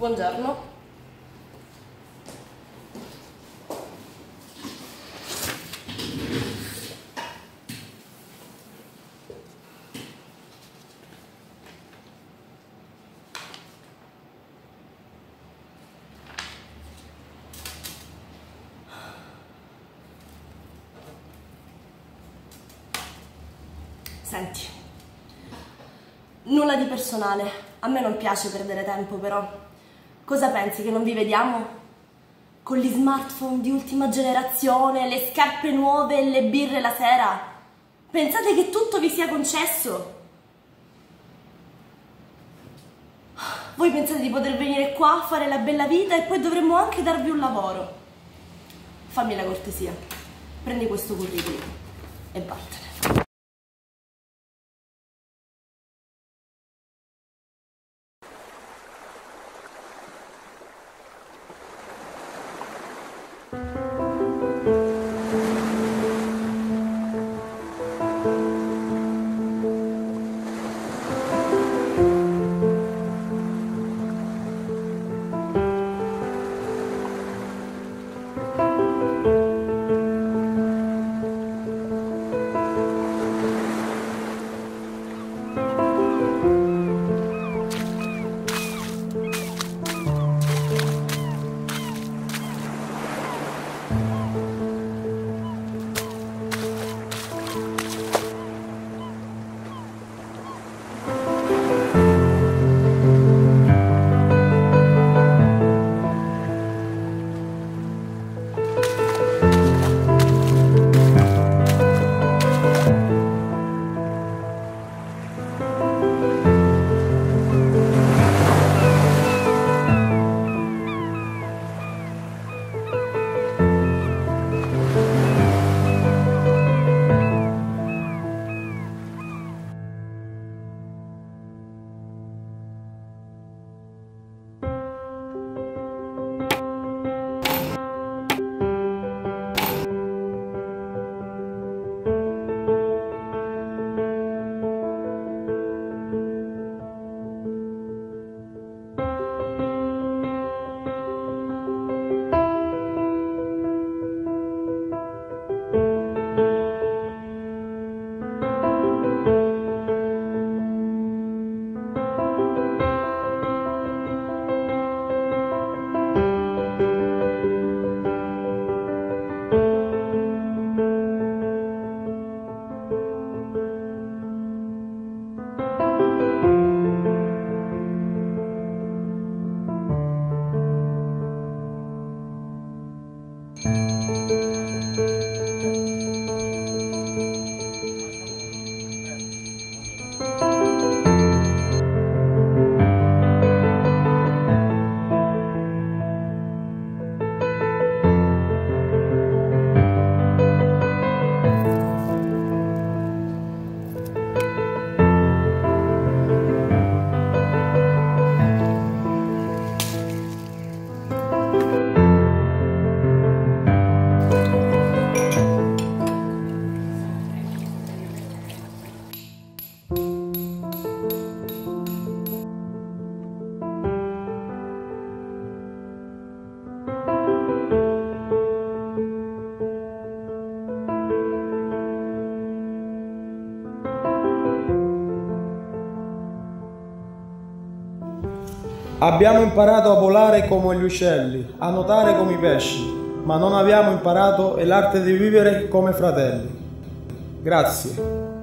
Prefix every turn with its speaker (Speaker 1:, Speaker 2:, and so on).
Speaker 1: Buongiorno. Senti, nulla di personale, a me non piace perdere tempo però. Cosa pensi, che non vi vediamo? Con gli smartphone di ultima generazione, le scarpe nuove e le birre la sera? Pensate che tutto vi sia concesso? Voi pensate di poter venire qua a fare la bella vita e poi dovremmo anche darvi un lavoro? Fammi la cortesia, prendi questo curriculum e vattene.
Speaker 2: Abbiamo imparato a volare come gli uccelli, a nuotare come i pesci, ma non abbiamo imparato l'arte di vivere come fratelli. Grazie.